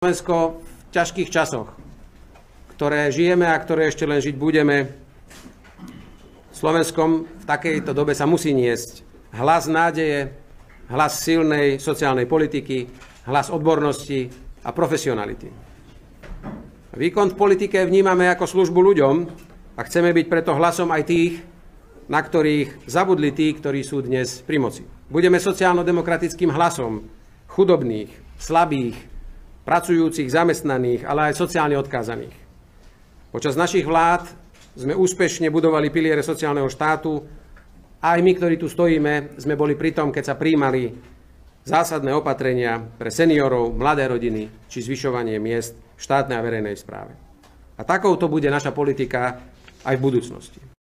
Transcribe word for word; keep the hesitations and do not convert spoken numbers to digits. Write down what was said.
Slovensko v ťažkých časoch, ktoré žijeme a ktoré ešte len žiť budeme, Slovenskom v takejto dobe sa musí niesť hlas nádeje, hlas silnej sociálnej politiky, hlas odbornosti a profesionality. Výkon v politike vnímame ako službu ľuďom a chceme byť preto hlasom aj tých, na ktorých zabudli tí, ktorí sú dnes pri moci. Budeme sociálno-demokratickým hlasom chudobných, slabých, pracujúcich, zamestnaných, ale aj sociálne odkázaných. Počas našich vlád sme úspešne budovali piliere sociálneho štátu a aj my, ktorí tu stojíme, sme boli pri tom, keď sa prijímali zásadné opatrenia pre seniorov, mladé rodiny či zvyšovanie miest v štátnej a verejnej správe. A takouto bude naša politika aj v budúcnosti.